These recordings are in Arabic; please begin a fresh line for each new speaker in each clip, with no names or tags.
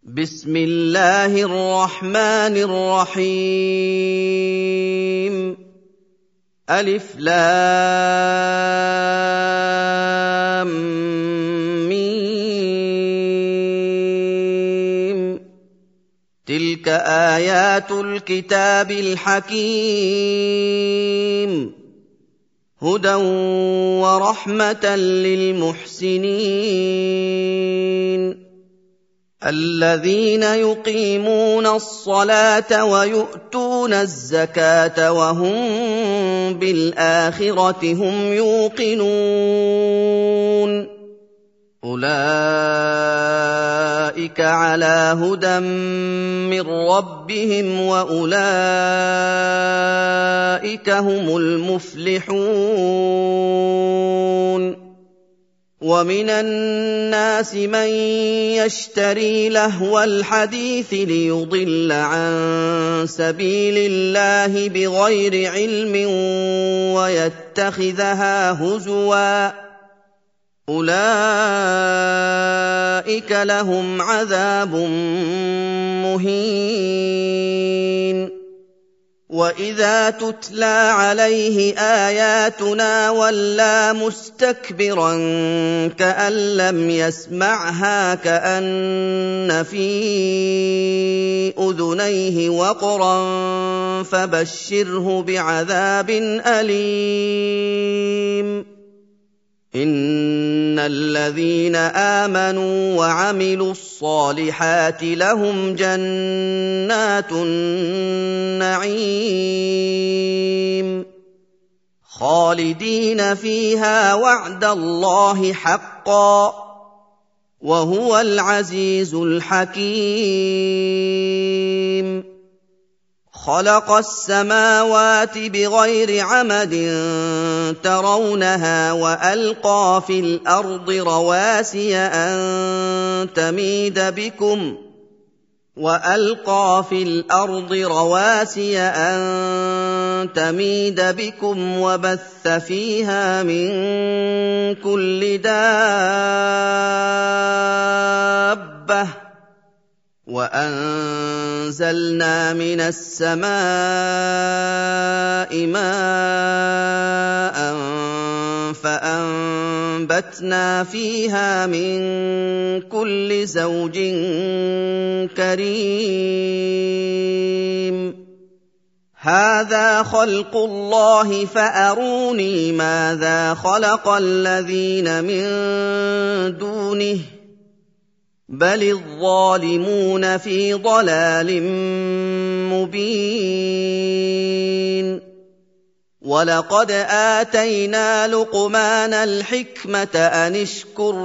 بسم الله الرحمن الرحيم ألف لام ميم تلك آيات الكتاب الحكيم هدى ورحمة للمحسنين الذين يقيمون الصلاة ويؤتون الزكاة وهم بالآخرة هم يوقنون أولئك على هدى من ربهم وأولئك هم المفلحون ومن الناس من يشتري لهو الحديث ليضل عن سبيل الله بغير علم ويتخذها هزوا أولئك لهم عذاب مهين وإذا تتلى عليه آياتنا ولى مستكبرا كأن لم يسمعها كأن في أذنيه وقرا فبشره بعذاب أليم إن الذين آمنوا وعملوا الصالحات لهم جنات النعيم خالدين فيها وعد الله حقا وهو العزيز الحكيم خلق السماوات بغير عمد ترونها وألقى في الأرض رواسي أن تميد بكم وبث فيها من كل دابة وأنزلنا من السماء ماء فأنبتنا فيها من كل زوج كريم هذا خلق الله فأروني ماذا خلق الذين من دونه بل الظالمون في ضلال مبين ولقد آتينا لقمان الحكمة أن اشكر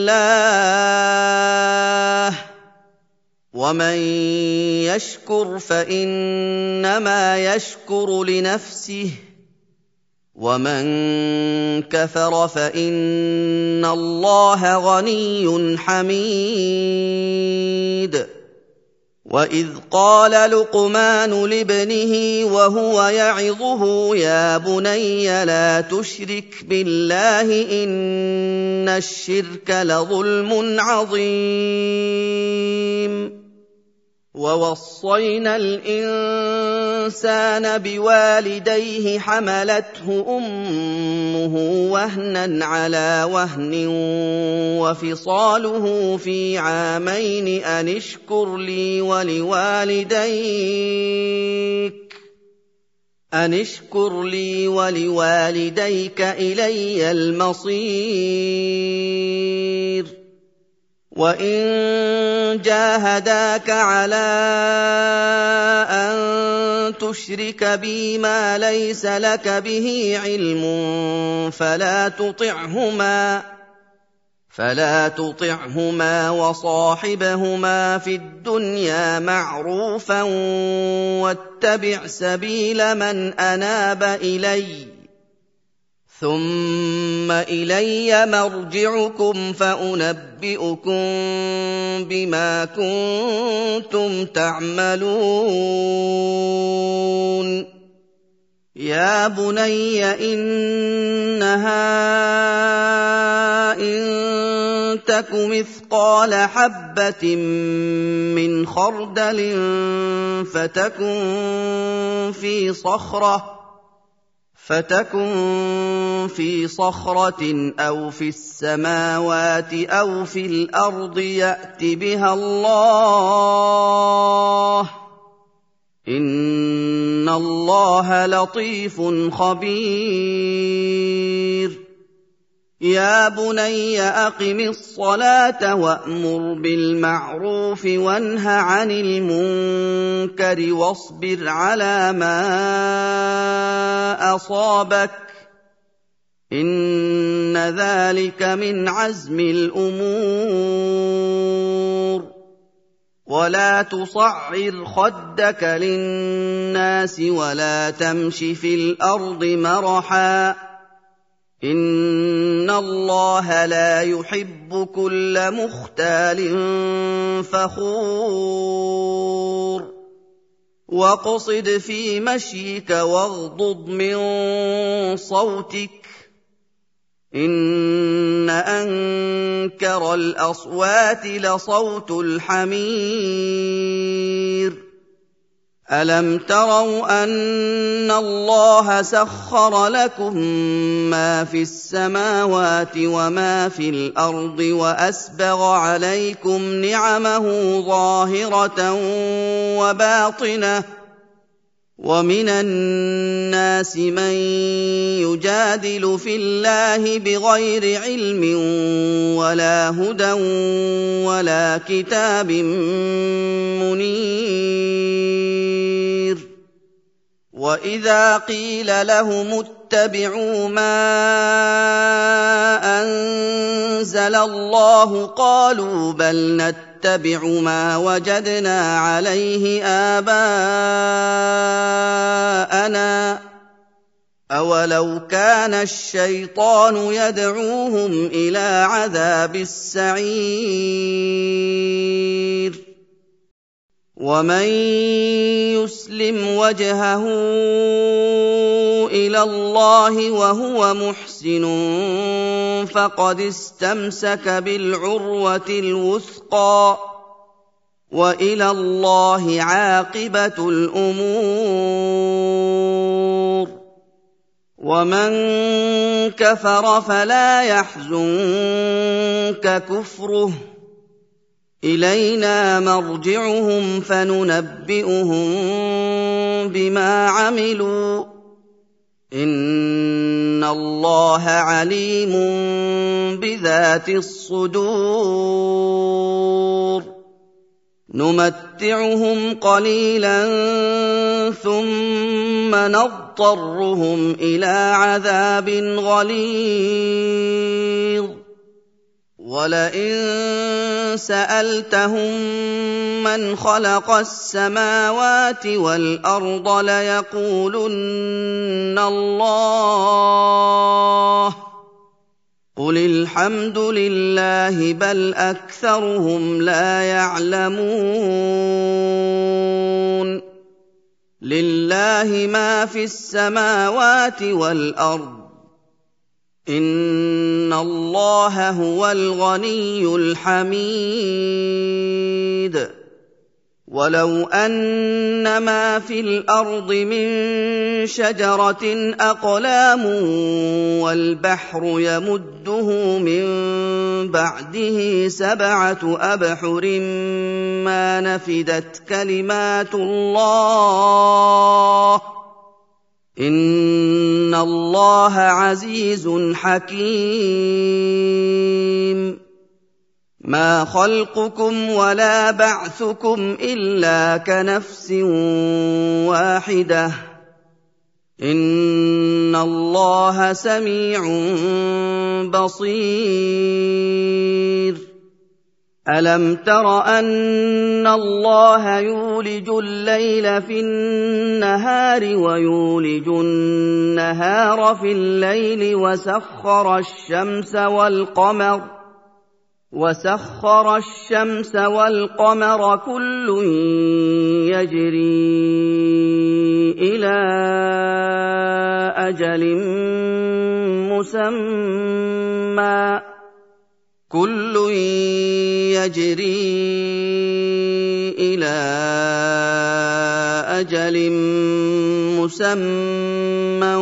لله ومن يشكر فإنما يشكر لنفسه ومن كفر فإن الله غني حميد وإذ قال لقمان لابنه وهو يعظه يا بني لا تشرك بالله إن الشرك لظلم عظيم ووصينا الإنسان بوالديه حملته أمه وهنا على وهن وفصاله في عامين أن اشكر لي ولوالديك إلي المصير وإن جاهداك على أن تشرك بي ما ليس لك به علم فلا تطعهما وصاحبهما في الدنيا معروفا واتبع سبيل من أناب إليّ ثم إلي مرجعكم فأنبئكم بما كنتم تعملون يا بني إنها إن تك مثقال حبة من خردل فتكن في صخرة أو في السماوات أو في الأرض يأت بها الله إن الله لطيف خبير يا بني أقم الصلاة وأمر بالمعروف وانه عن المنكر واصبر على ما أصابك إن ذلك من عزم الأمور ولا تصعر خدك للناس ولا تمش في الأرض مرحا إن الله لا يحب كل مختال فخور واقصد في مشيك واغضض من صوتك إن أنكر الأصوات لصوت الحمير ألم تروا أن الله سخر لكم ما في السماوات وما في الأرض وأسبغ عليكم نعمه ظاهرة وباطنة ومن الناس من يجادل في الله بغير علم ولا هدى ولا كتاب منير وإذا قيل لهم اتبعوا ما أنزل الله قالوا بل نتبع ما وجدنا عليه آباءنا أولو كان الشيطان يدعوهم إلى عذاب السعير ومن يسلم وجهه إلى الله وهو محسن فقد استمسك بالعروة الوثقى وإلى الله عاقبة الأمور ومن كفر فلا يحزنك كفره إلينا مرجعهم فننبئهم بما عملوا إن الله عليم بذات الصدور نمتعهم قليلا ثم نضطرهم إلى عذاب غليظ ولئن سألتهم من خلق السماوات والأرض ليقولن الله قل الحمد لله بل أكثرهم لا يعلمون لله ما في السماوات والأرض إن الله هو الغني الحميد ولو أن ما في الأرض من شجرة أقلام والبحر يمده من بعده 7 أبحر ما نفدت كلمات الله إن الله عزيز حكيم ما خلقكم ولا بعثكم إلا كنفس واحدة إن الله سميع بصير ألم تر أن الله يولج الليل في النهار ويولج النهار في الليل وسخر الشمس والقمر كل يجري إلى أجل مسمى كُلٌّ يَجْرِي إِلَىٰ أَجَلٍ مُّسَمًّى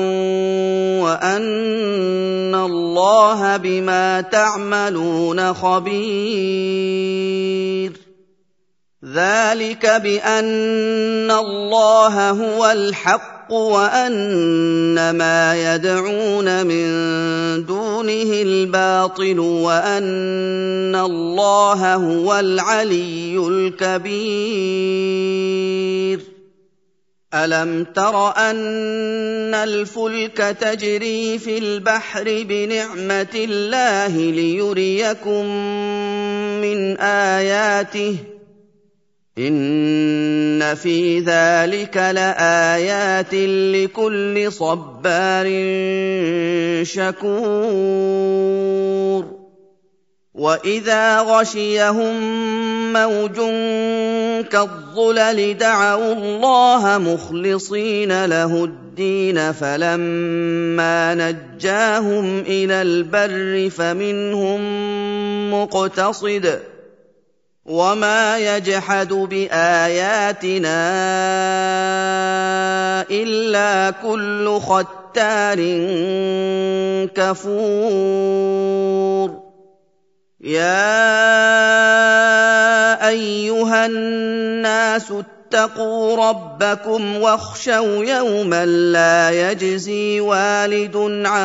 وَأَنَّ اللَّهَ بِمَا تَعْمَلُونَ خَبِيرٌ ذَٰلِكَ بِأَنَّ اللَّهَ هُوَ الْحَقُّ وَأَنَّ مَا يَدْعُونَ مِن دُونِهِ الْبَاطِلُ وَأَنَّ اللَّهَ هُوَ الْعَلِيُّ الْكَبِيرُ أَلَمْ تَرَ أَنَّ الْفُلْكَ تَجْرِي فِي الْبَحْرِ بِنِعْمَتِ اللَّهِ لِيُرِيَكُم مِّنْ آيَاتِهِ ۚ إِنَّ فِي ذَٰلِكَ لَآيَاتٍ لِّكُلِّ صَبَّارٍ شَكُورٍ وَإِذَا غَشِيَهُم مَّوْجٌ كَالظُّلَلِ دَعَوُا اللَّهَ مُخْلِصِينَ لَهُ الدِّينَ فَلَمَّا نَجَّاهُمْ إِلَى الْبَرِّ فَمِنْهُم مُّقْتَصِدٌ ۚ وَمَا يَجْحَدُ بِآيَاتِنَا إِلَّا كُلُّ خَتَّارٍ كَفُورٍ يَا أَيُّهَا النَّاسُ اتَّقُوا رَبَّكُمْ وَاخْشَوْا يَوْمًا لَّا يَجْزِي وَالِدٌ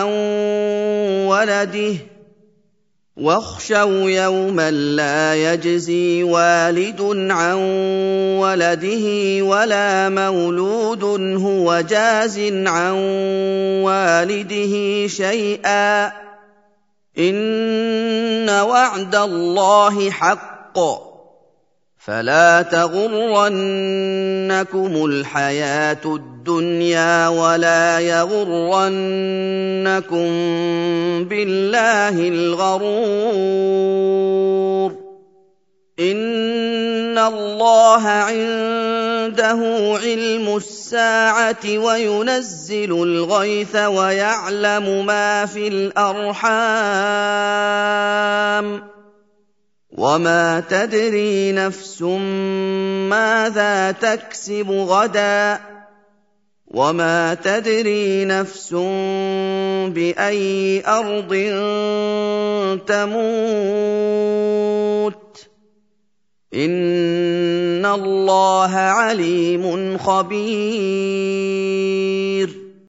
عَن وَلَدِهِ وَلَا مَوْلُودٌ هُوَ جَازٍ عَن وَالِدِهِ شَيْئًا ۚ إِنَّ وَعْدَ اللَّهِ حَقٌّ ۖ فَلَا تَغُرَّنَّكُمُ الْحَيَاةُ الدُّنْيَا وَلَا يَغُرَّنَّكُم بِاللَّهِ الْغَرُورُ إِنَّ اللَّهَ عِندَهُ عِلْمُ السَّاعَةِ وَيُنَزِّلُ الْغَيْثَ وَيَعْلَمُ مَا فِي الْأَرْحَامِ ۖ وَمَا تَدْرِي نَفْسٌ مَّاذَا تَكْسِبُ غَدًا ۖ وَمَا تَدْرِي نَفْسٌ بِأَيِّ أَرْضٍ تَمُوتُ ۚ إِنَّ اللَّهَ عَلِيمٌ خَبِيرٌ